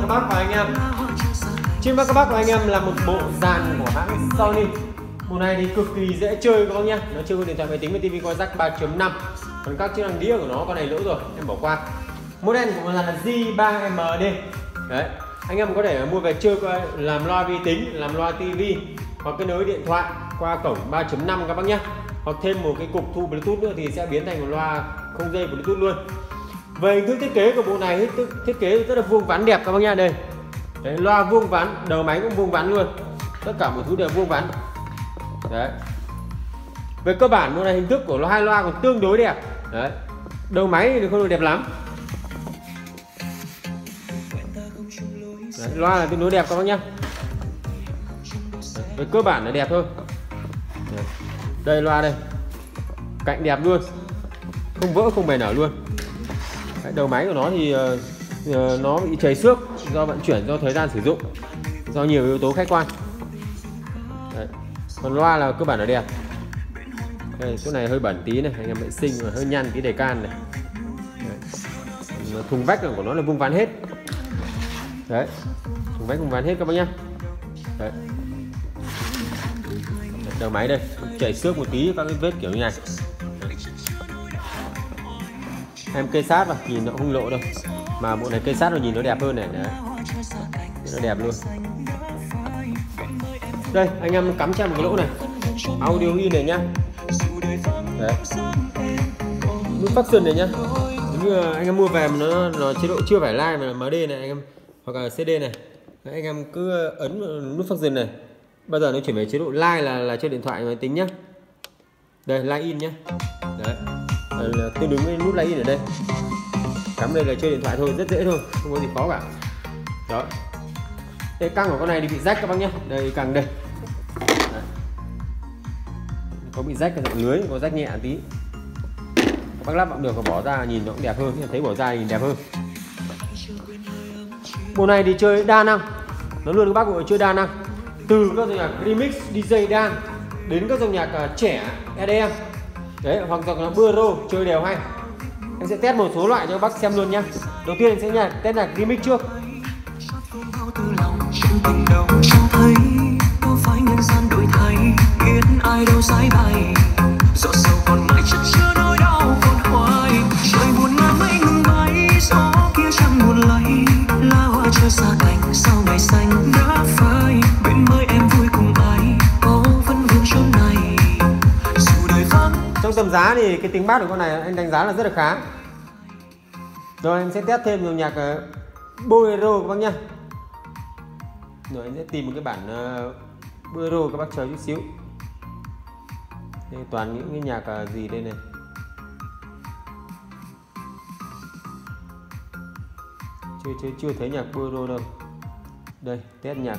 các bác và anh em. Trên mắt các bác và anh em là một bộ dàn của hãng Sony. Bộ này thì cực kỳ dễ chơi các bác nhá. Nó chưa có điện thoại máy tính và tivi có jack 3.5. Còn các chức năng đĩa của nó con này lỗi rồi, em bỏ qua. Model của nó là J3MD. Đấy, anh em có thể mua về chơi làm loa vi tính, làm loa tivi hoặc kết nối điện thoại qua cổng 3.5 các bác nhé. Hoặc thêm một cái cục thu Bluetooth nữa thì sẽ biến thành một loa không dây Bluetooth luôn. Về hình thức thiết kế của bộ này, thiết kế rất là vuông vắn đẹp các bác nha. Đây, đấy, loa vuông vắn, đầu máy cũng vuông vắn luôn, tất cả mọi thứ đều vuông vắn. Đấy, về cơ bản bộ này hình thức của hai loa còn tương đối đẹp. Đấy, đầu máy thì không được đẹp lắm. Đấy, loa là tương đối đẹp các bác nhá. Đấy, về cơ bản là đẹp thôi. Đấy, đây loa đây, cạnh đẹp luôn, không vỡ không bể nở luôn. Đấy, đầu máy của nó thì nó bị chảy xước do vận chuyển, do thời gian sử dụng, do nhiều yếu tố khách quan. Đấy, còn loa là cơ bản là đẹp. Đây, chỗ này hơi bẩn tí này, anh em vệ sinh và hơi nhăn tí đề can này. Đấy, thùng vách của nó là vuông vắn hết. Đấy, thùng vách vuông vắn hết các bác nhá. Đấy, đầu máy đây chảy xước một tí, các cái vết kiểu như này. Em kê sát vào nhìn nó không lộ đâu, mà bộ này kê sát rồi nhìn nó đẹp hơn này. Đấy, nó đẹp luôn. Đây, anh em cắm cho một cái lỗ này, audio in này nhá. Đấy, nút function này nhá. Nếu như anh em mua về mà nó chế độ chưa phải live mà MD này anh em, hoặc là CD này. Đấy, anh em cứ ấn nút function này, bao giờ nó chuyển về chế độ live là trên điện thoại máy tính nhá. Đây, live in nhá. Đấy, tương ứng với nút live in ở đây. Cắm đây là chơi điện thoại thôi, rất dễ thôi, không có gì khó cả. Đó, cái căng của con này thì bị rách các bác nhé. Đây căng đây. Đấy, có bị rách, cái lưới có rách nhẹ tí, các bác lắp cũng được, có bỏ ra nhìn nó cũng đẹp hơn, thấy bỏ ra nhìn đẹp hơn. Bộ này thì chơi đa năng, nó luôn các bác gọi chơi đa năng, từ các dòng nhạc remix, DJ dance đến các dòng nhạc trẻ EDM. Đấy, hoặc dòng là Bureau chơi đều hay. Em sẽ test một số loại cho các bác xem luôn nhá. Đầu tiên em sẽ test nhạc remix trước. Trong tầm giá thì cái tiếng bass của con này anh đánh giá là rất là khá. Rồi em sẽ test thêm dòng nhạc Bolero các bác nhá. Rồi em sẽ tìm một cái bản Bolero các bác chờ chút xíu. Đây, toàn những cái nhạc gì đây này. Chưa thấy nhạc Bolero đâu. Đây, test nhạc.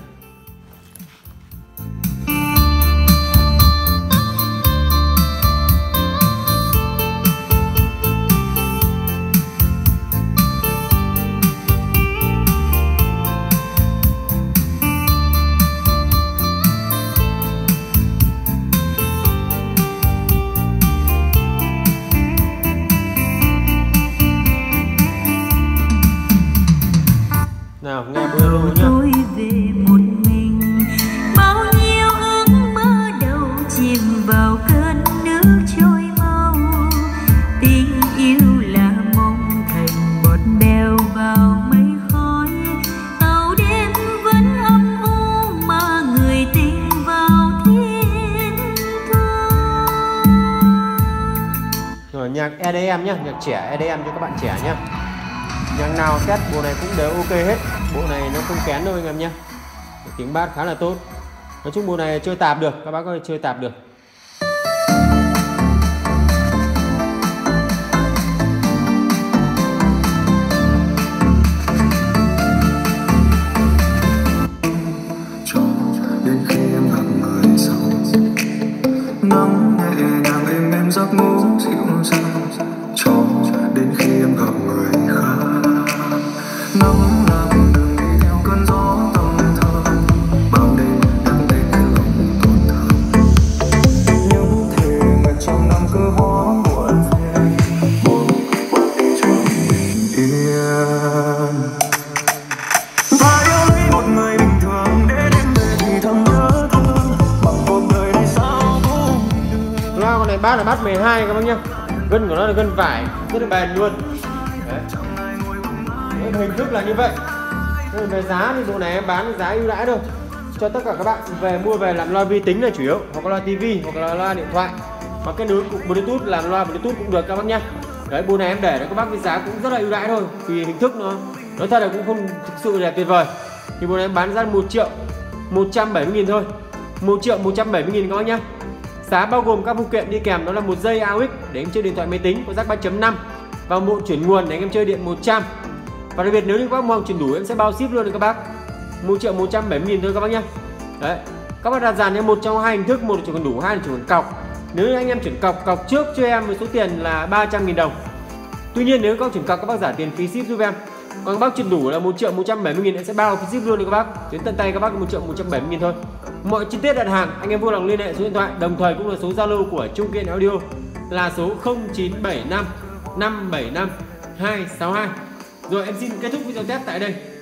Nào, nghe Bolero nhá. Tôi về một mình, bao nhiêu ước mơ đầu chìm vào cơn nước trôi mau. Tình yêu là mong thành bọt bèo vào mây khói. Tàu đêm vẫn âm u mà người tình vào thiên thu. Rồi nhạc EDM nhá, nhạc trẻ EDM cho các bạn trẻ nhá. Nhạc nào test bộ này cũng đều ok hết. Bộ này nó không kén đâu anh em nhé. Tiếng bass khá là tốt. Nói chung bộ này chơi tạp được, các bác ơi, chơi tạp được. Cho đến khi em gặp người sau, nắng nhẹ nhàng em giấc ngủ dịu dàng. Cho đến khi em gặp người khác, nắng làm đường đi theo cơn gió tâm thơ, bao đêm đang bên cái lòng tổn thương. bát là bát 12 các bác nhá. Gân của nó là gân vải rất là bền luôn. Đấy. Hình thức là như vậy. Về giá thì bộ này em bán giá ưu đãi thôi cho tất cả các bạn về mua về làm loa vi tính là chủ yếu, hoặc là loa tivi, hoặc là loa điện thoại, hoặc cái nối Bluetooth, làm loa Bluetooth cũng được các bác nhá. Đấy, bộ này em để cho các bác với giá cũng rất là ưu đãi thôi, vì hình thức nó nói thật là cũng không thực sự là tuyệt vời. Thì bộ này em bán ra 1.170.000 thôi, 1.170.000 các bác nhá. Giá bao gồm các phụ kiện đi kèm, đó là một dây AUX để em chơi điện thoại máy tính có jack 3.5 và một chuyển nguồn để anh em chơi điện 100. Và đặc biệt nếu như các bác mong chuyển đủ em sẽ bao ship luôn cho các bác, 1.170.000 thôi các bác nhá. Đấy, các bác đặt dàn em một trong hai hình thức, một là chuyển còn đủ, hai là chuyển còn cọc. Nếu như anh em chuyển cọc trước cho em với số tiền là 300.000 đồng. Tuy nhiên nếu các bác chuyển cọc các bác trả tiền phí ship giúp em. Còn các bác chuyển đủ là 1.170.000 em sẽ bao phí ship luôn cho các bác, đến tận tay các bác 1.170.000 thôi. Mọi chi tiết đặt hàng anh em vui lòng liên hệ số điện thoại, đồng thời cũng là số Zalo của Trung Kiên Audio là số 0975 575 262. Rồi em xin kết thúc video test tại đây.